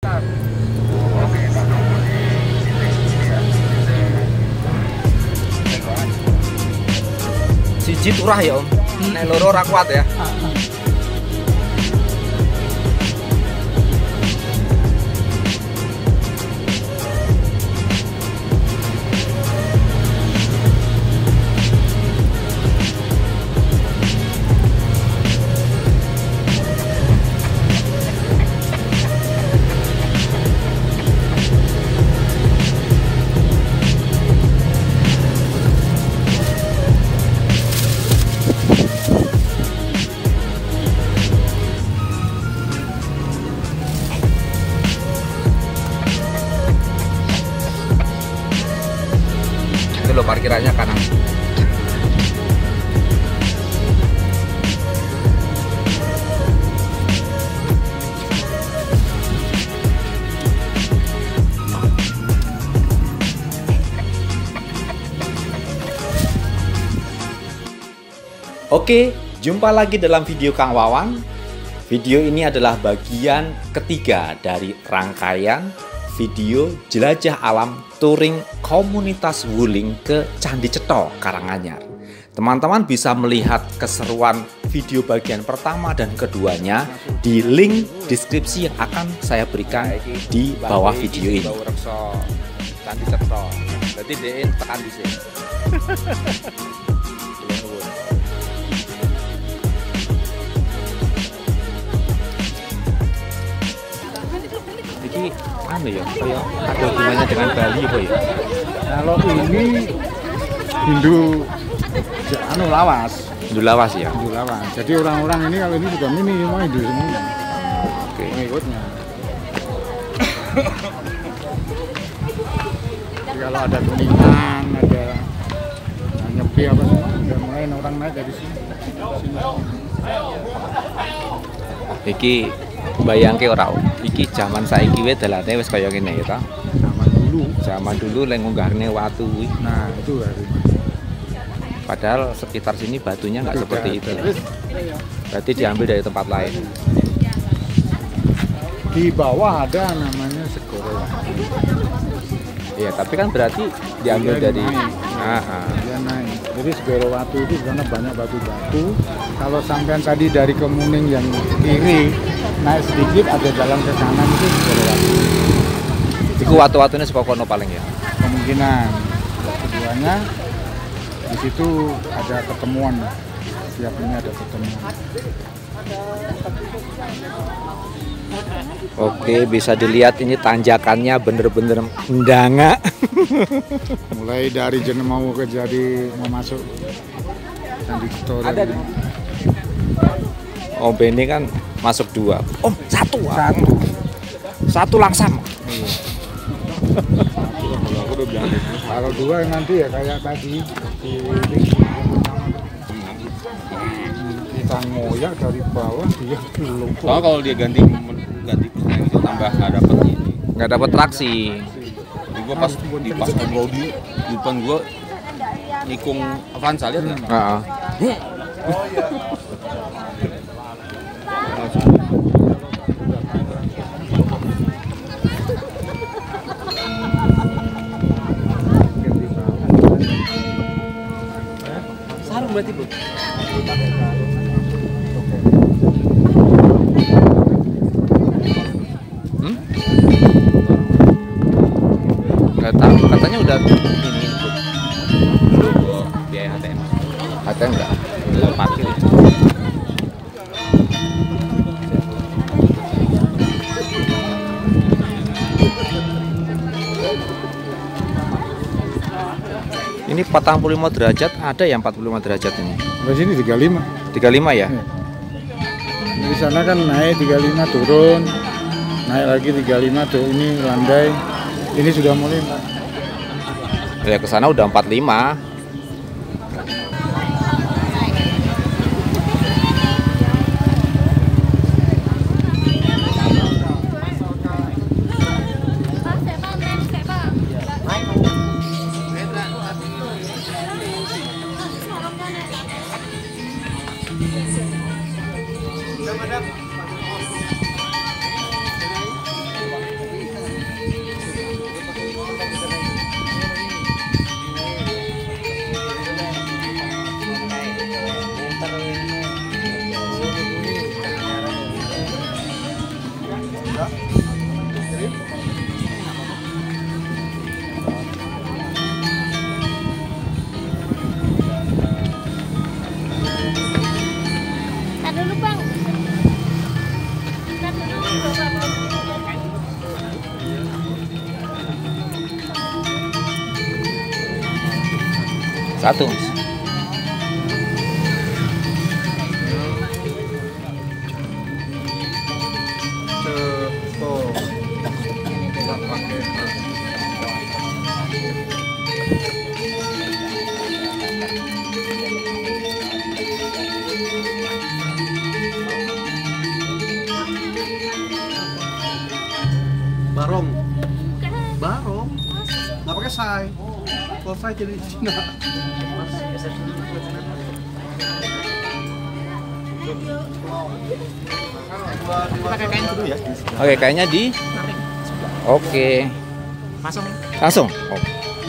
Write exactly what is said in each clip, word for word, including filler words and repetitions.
Siji turah ya Om, nek loro ora kuat ya. Loh, parkirannya kanan. Oke, jumpa lagi dalam video Kang Wawan. Video ini adalah bagian ketiga dari rangkaian video jelajah alam touring komunitas Wuling ke Candi Cetha, Karanganyar. Teman-teman bisa melihat keseruan video bagian pertama dan keduanya di link deskripsi yang akan saya berikan di bawah video ini. Candi Cetha. Berarti D E tekan di sini. Ini anu ya, kayak ada hubungannya dengan Bali apa ya? Kalau ini Hindu anu lawas. Hindu lawas ya? Hindu lawas. Jadi orang-orang ini kalau ini juga mini semua Hindu semua. Oke. Pengikutnya. Jadi kalau ada kuningan, ada nyepi apa semua, udah mulai orang naik dari sini. Sini. Iki bayangke ora, iki zaman saiki wae dalane wis kaya ngene ya ta. Zaman dulu, Zaman dulu lek ngunggahne watu kuwi. nah itu hari. Padahal sekitar sini batunya nggak seperti itu. Berarti diambil dari tempat lain. Di bawah ada namanya Segoro. Iya, tapi kan berarti diambil Dia dari naik. ah, ah. Dia naik. Jadi Segoro Watu itu karena banyak batu-batu. Kalau sampean tadi dari Kemuning yang kiri naik sedikit ada jalan ke kanan itu Segoro Watu. Iku watu-watune saka kono paling ya. Kemungkinan keduanya di situ ada ketemuan. Setiap ini ada ketemuan. Oke, bisa dilihat ini tanjakannya bener-bener mendanga. Mulai dari jenis mau ke jadi mau masuk Candi Cetha. Ada di Oh, ini kan masuk dua. Oh, satu. Satu. Satu langsam. Iya. Kalau aku udah bilang gitu. Kalau dua nanti ya kayak tadi di kita ngoyak dari bawah dia belum. Oh, kalau dia ganti ganti itu tambah nggak dapet ini. Nggak dapat traksi. Jadi gua pas di pas ngobrol di di depan gua nikung Avanza lihat nggak? Heeh. Oh iya. Sarung berarti Bu. Hmm? Nggak tahu, katanya udah ini Bu. Dulu biaya H T M. H T M enggak? Dulu parkir ya. Ini empat puluh lima derajat, ada yang empat puluh lima derajat ini. Di sini tiga puluh lima. tiga puluh lima ya? Ya. Di sana kan naik tiga puluh lima turun, naik lagi tiga puluh lima tuh ini landai. Ini sudah mulai. Ya ke sana udah empat puluh lima. Satu. Barong, barong, nggak pakai say. Kalau say jadi Cina. Pakai kain dulu ya. Oke, kayaknya di. Oke. Langsung. Langsung. Oh.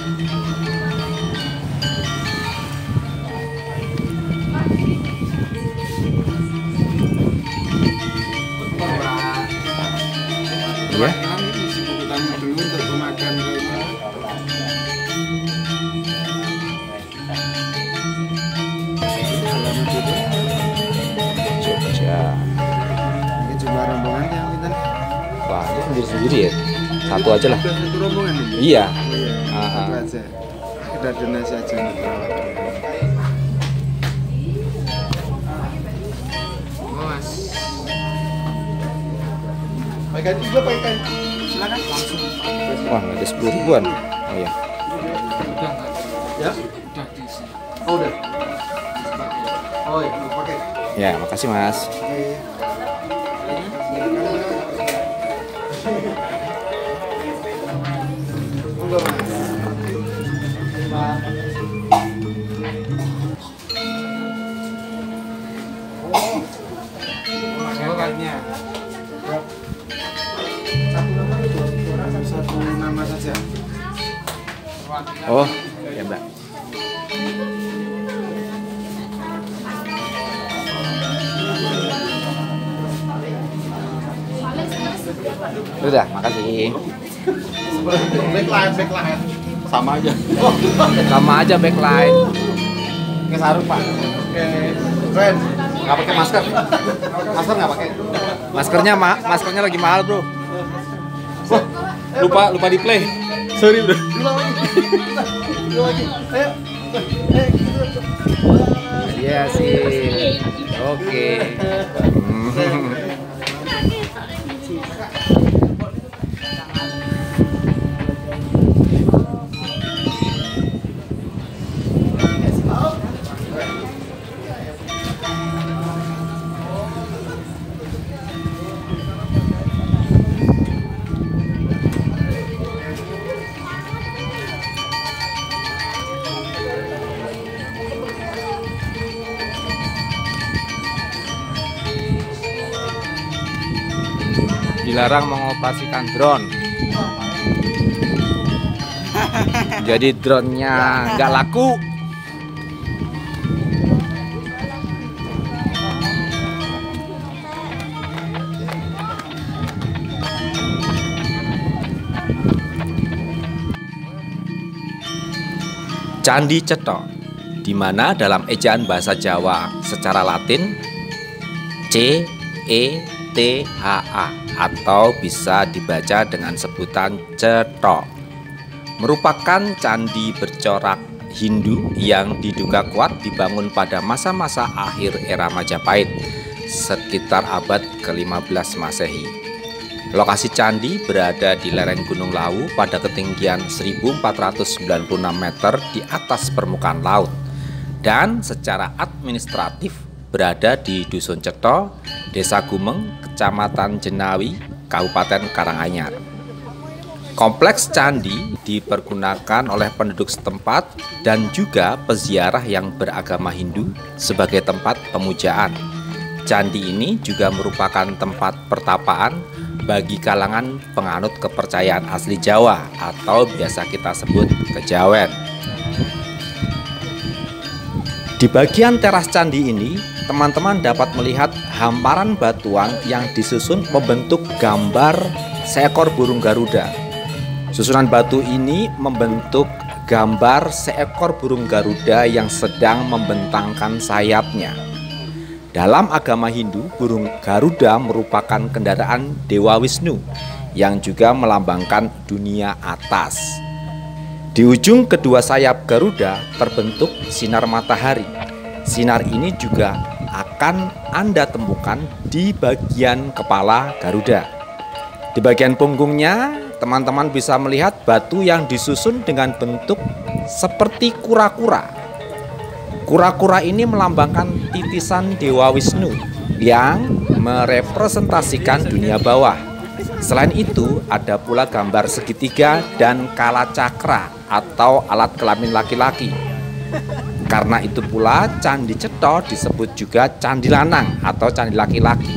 Ya. Dulu untuk pemakan Jogja. ini jumlah rombongan yang kita Wah, ini sendiri-sendiri ya. Satu aja lah. satu rombongan ini. Iya. Oh iya, Ah, satu ah. aja. Kita donasi aja nih. Mas. Pakai kain juga pakai kain. Silakan langsung. Wah, nggak ada sepuluh ribuan. Oh iya. Ya? Oh udah. Oh iya, pakai. Ya, makasih Mas. Enggak, Mas. Makannya. Satu nama itu, satu nama saja. Oh, ya Mbak. Udah, makasih. Backline, backline. Sama aja. Sama aja backline. Pakai sarung Pak. Oke. Keren. Nggak pakai masker. Masker nggak pakai. Maskernya ma maskernya lagi mahal, Bro. Lupa lupa di play. Sorry bro. Dulu lagi. Dulu lagi. Ayo. Eh, gitu. Iya sih. Oke. Hmm. Dilarang mengoperasikan drone. Jadi drone-nya nggak laku. Candi Cetha, di mana dalam ejaan bahasa Jawa secara Latin C E T H A atau bisa dibaca dengan sebutan Cetha, merupakan candi bercorak Hindu yang diduga kuat dibangun pada masa-masa akhir era Majapahit sekitar abad ke lima belas Masehi. Lokasi candi berada di lereng Gunung Lawu pada ketinggian seribu empat ratus sembilan puluh enam meter di atas permukaan laut dan secara administratif berada di Dusun Cetha, Desa Gumeng, Kecamatan Jenawi, Kabupaten Karanganyar. Kompleks candi dipergunakan oleh penduduk setempat dan juga peziarah yang beragama Hindu sebagai tempat pemujaan. Candi ini juga merupakan tempat pertapaan bagi kalangan penganut kepercayaan asli Jawa atau biasa kita sebut kejawen. Di bagian teras candi ini, teman-teman dapat melihat hamparan batuan yang disusun membentuk gambar seekor burung Garuda. Susunan batu ini membentuk gambar seekor burung Garuda yang sedang membentangkan sayapnya. Dalam agama Hindu, burung Garuda merupakan kendaraan Dewa Wisnu yang juga melambangkan dunia atas. Di ujung kedua sayap Garuda terbentuk sinar matahari. Sinar ini juga akan Anda temukan di bagian kepala Garuda. Di bagian punggungnya, teman-teman bisa melihat batu yang disusun dengan bentuk seperti kura-kura. Kura-kura ini melambangkan titisan Dewa Wisnu yang merepresentasikan dunia bawah. Selain itu, ada pula gambar segitiga dan kala cakra atau alat kelamin laki-laki. Karena itu pula Candi Cetha disebut juga Candi Lanang atau Candi Laki-laki.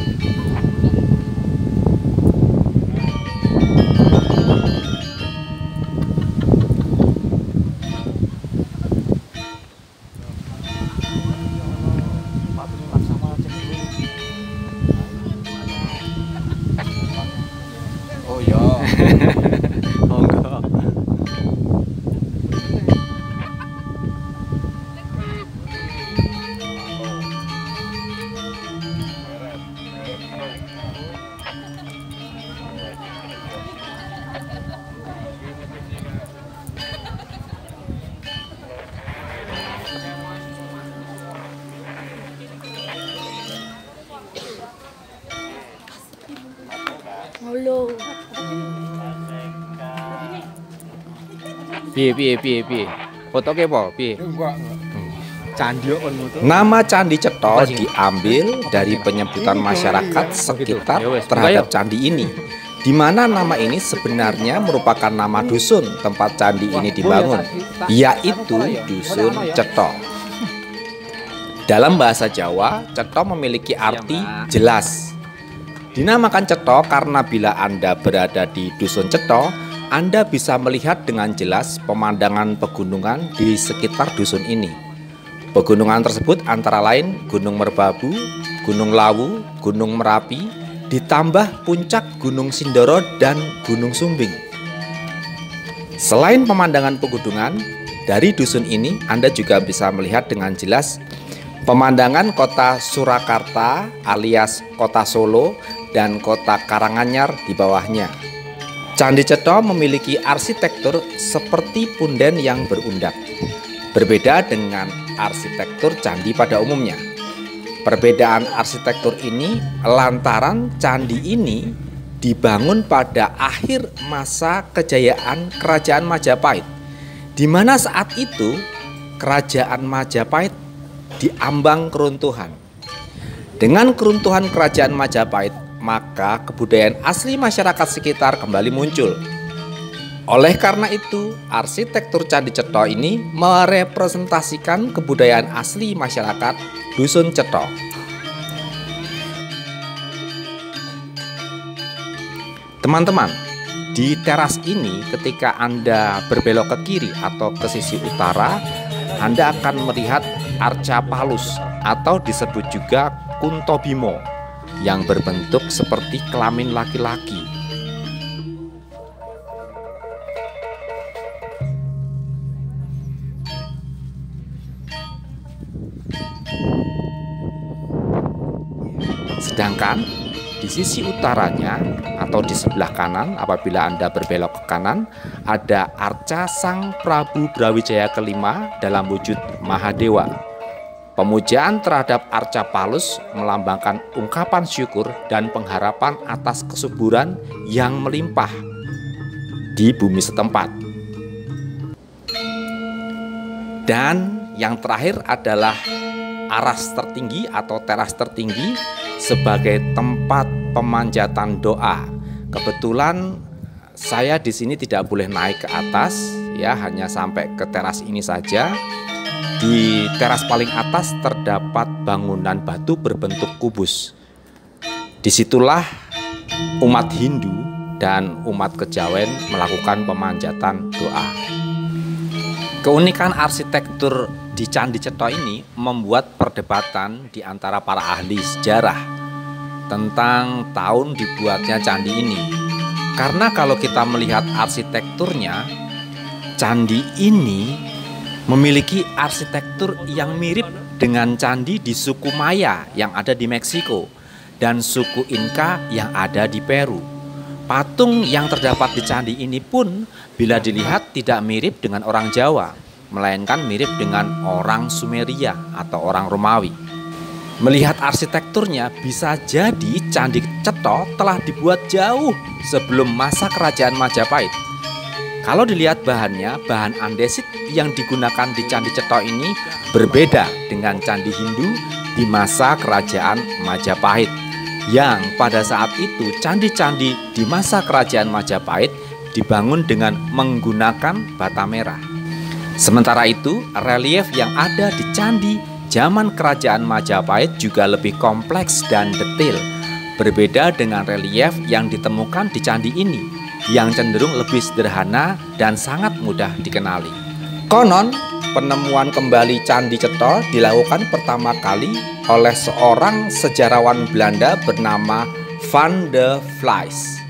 Oh iya. Halo. Piye piye piye piye. Foto ke apa? Piye? Candi on moto. Nama Candi Cetha diambil dari penyebutan masyarakat sekitar terhadap candi ini, di mana nama ini sebenarnya merupakan nama dusun tempat candi ini dibangun, yaitu Dusun Cetha. Dalam bahasa Jawa, Cetha memiliki arti jelas. Dinamakan Cetha karena bila Anda berada di Dusun Cetha, Anda bisa melihat dengan jelas pemandangan pegunungan di sekitar dusun ini. Pegunungan tersebut antara lain Gunung Merbabu, Gunung Lawu, Gunung Merapi, ditambah puncak Gunung Sindoro dan Gunung Sumbing. Selain pemandangan pegunungan, dari dusun ini Anda juga bisa melihat dengan jelas pemandangan kota Surakarta alias kota Solo dan kota Karanganyar di bawahnya. Candi Cetha memiliki arsitektur seperti punden yang berundak, berbeda dengan arsitektur candi pada umumnya. Perbedaan arsitektur ini lantaran candi ini dibangun pada akhir masa kejayaan Kerajaan Majapahit, di mana saat itu Kerajaan Majapahit diambang keruntuhan. Dengan keruntuhan Kerajaan Majapahit, maka kebudayaan asli masyarakat sekitar kembali muncul. Oleh karena itu, arsitektur Candi Cetha ini merepresentasikan kebudayaan asli masyarakat Dusun Cetha. Teman-teman, di teras ini ketika Anda berbelok ke kiri atau ke sisi utara, Anda akan melihat arca palus atau disebut juga Kunto Bimo yang berbentuk seperti kelamin laki-laki. Sedangkan di sisi utaranya atau di sebelah kanan, apabila Anda berbelok ke kanan, ada arca Sang Prabu Brawijaya kelima dalam wujud Mahadewa. Pemujaan terhadap arca palus melambangkan ungkapan syukur dan pengharapan atas kesuburan yang melimpah di bumi setempat. Dan yang terakhir adalah aras tertinggi atau teras tertinggi sebagai tempat pemanjatan doa. Kebetulan saya di sini tidak boleh naik ke atas, ya, hanya sampai ke teras ini saja. Di teras paling atas terdapat bangunan batu berbentuk kubus. Disitulah umat Hindu dan umat Kejawen melakukan pemanjatan doa. Keunikan arsitektur di Candi Cetha ini membuat perdebatan di antara para ahli sejarah tentang tahun dibuatnya candi ini. Karena kalau kita melihat arsitekturnya, candi ini memiliki arsitektur yang mirip dengan candi di suku Maya yang ada di Meksiko dan suku Inka yang ada di Peru. Patung yang terdapat di candi ini pun bila dilihat tidak mirip dengan orang Jawa, melainkan mirip dengan orang Sumeria atau orang Romawi. Melihat arsitekturnya, bisa jadi Candi Cetha telah dibuat jauh sebelum masa kerajaan Majapahit. Kalau dilihat bahannya, bahan andesit yang digunakan di Candi Cetha ini berbeda dengan candi Hindu di masa kerajaan Majapahit, yang pada saat itu candi-candi di masa kerajaan Majapahit dibangun dengan menggunakan bata merah. Sementara itu, relief yang ada di candi zaman kerajaan Majapahit juga lebih kompleks dan detail, berbeda dengan relief yang ditemukan di candi ini, yang cenderung lebih sederhana dan sangat mudah dikenali. Konon, penemuan kembali Candi Cetha dilakukan pertama kali oleh seorang sejarawan Belanda bernama Van de Vlies.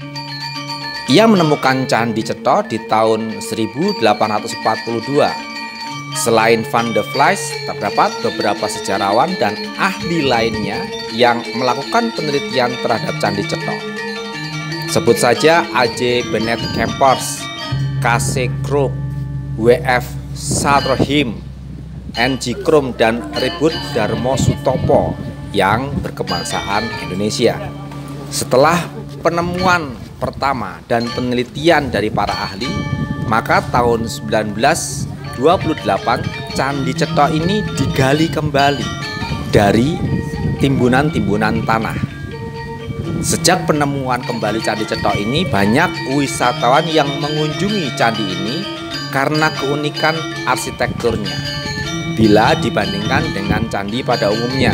Ia menemukan Candi Cetha di tahun seribu delapan ratus empat puluh dua. Selain Van de Vlies, terdapat beberapa sejarawan dan ahli lainnya yang melakukan penelitian terhadap Candi Cetha. Sebut saja A J Bennett Kempers, K C Krug, W F Saterhim, N G Krum, dan Ribut Darmo Sutopo yang berkebangsaan Indonesia. Setelah penemuan pertama dan penelitian dari para ahli, maka tahun seribu sembilan ratus dua puluh delapan Candi Cetha ini digali kembali dari timbunan-timbunan tanah. Sejak penemuan kembali Candi Cetha ini, banyak wisatawan yang mengunjungi candi ini karena keunikan arsitekturnya bila dibandingkan dengan candi pada umumnya.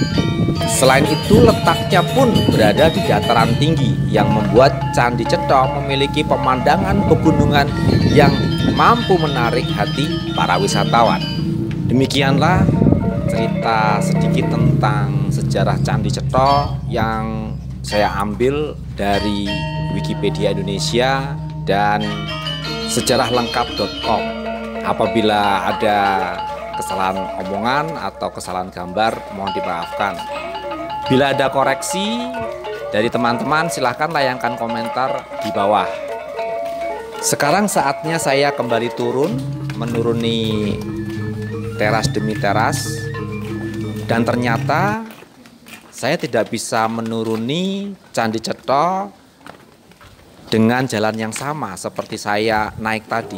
Selain itu, letaknya pun berada di dataran tinggi yang membuat Candi Cetha memiliki pemandangan pegunungan yang mampu menarik hati para wisatawan. Demikianlah cerita sedikit tentang sejarah Candi Cetha yang saya ambil dari Wikipedia Indonesia dan sejarah lengkap titik com. Apabila ada kesalahan omongan atau kesalahan gambar, mohon dimaafkan. Bila ada koreksi dari teman-teman, silahkan layangkan komentar di bawah. Sekarang saatnya saya kembali turun, menuruni teras demi teras, dan ternyata saya tidak bisa menuruni Candi Cetha dengan jalan yang sama seperti saya naik tadi.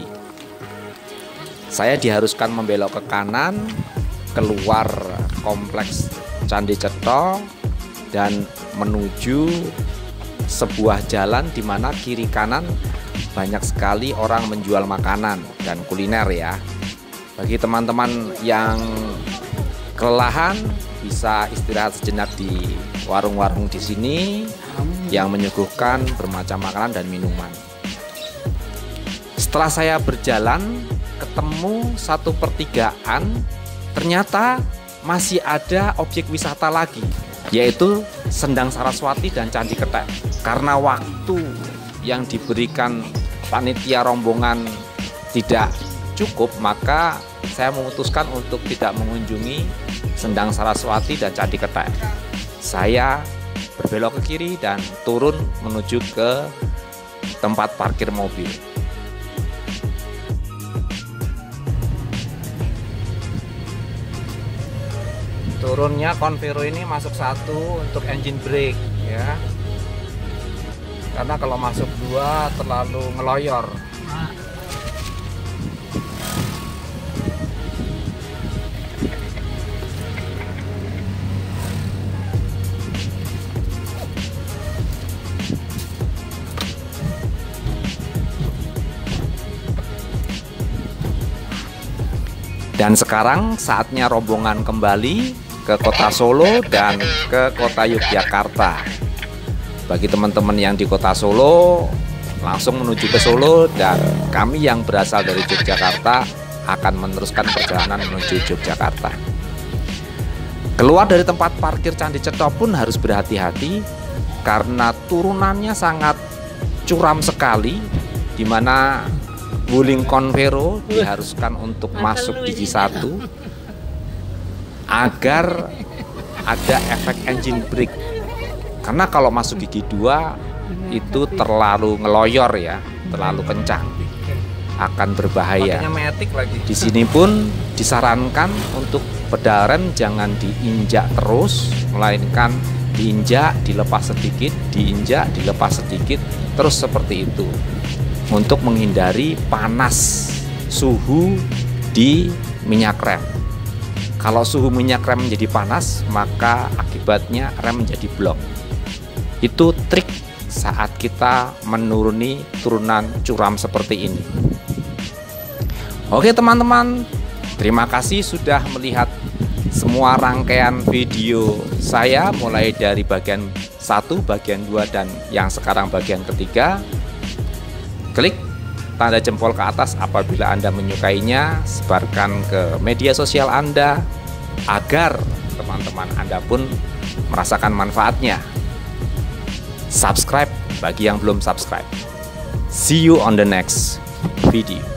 Saya diharuskan membelok ke kanan, keluar kompleks Candi Cetha, dan menuju sebuah jalan di mana kiri kanan banyak sekali orang menjual makanan dan kuliner ya. Bagi teman-teman yang kelelahan, bisa istirahat sejenak di warung-warung di sini yang menyuguhkan bermacam makanan dan minuman. Setelah saya berjalan, ketemu satu pertigaan, ternyata masih ada objek wisata lagi, yaitu Sendang Saraswati dan Candi Ketek. Karena waktu yang diberikan panitia rombongan tidak cukup, maka saya memutuskan untuk tidak mengunjungi Sendang Saraswati dan Candi Ketek. Saya berbelok ke kiri dan turun menuju ke tempat parkir mobil. Turunnya Convero ini masuk satu untuk engine brake ya, karena kalau masuk dua terlalu ngeloyor. Dan sekarang saatnya rombongan kembali ke kota Solo dan ke kota Yogyakarta. Bagi teman-teman yang di kota Solo, langsung menuju ke Solo, dan kami yang berasal dari Yogyakarta akan meneruskan perjalanan menuju Yogyakarta. Keluar dari tempat parkir Candi Cetha pun harus berhati-hati karena turunannya sangat curam sekali, di mana Wuling Convero diharuskan untuk masuk gigi satu agar ada efek engine brake. Karena kalau masuk gigi dua itu terlalu ngeloyor ya, terlalu kencang, akan berbahaya. Di sini pun disarankan untuk pedal rem jangan diinjak terus, melainkan diinjak, dilepas sedikit, diinjak, dilepas sedikit, terus seperti itu untuk menghindari panas suhu di minyak rem. Kalau suhu minyak rem menjadi panas, maka akibatnya rem menjadi blok. Itu trik saat kita menuruni turunan curam seperti ini. Oke teman-teman, terima kasih sudah melihat semua rangkaian video saya mulai dari bagian satu, bagian dua, dan yang sekarang bagian ketiga. Klik tanda jempol ke atas apabila Anda menyukainya, sebarkan ke media sosial Anda agar teman-teman Anda pun merasakan manfaatnya. Subscribe bagi yang belum subscribe. See you on the next video.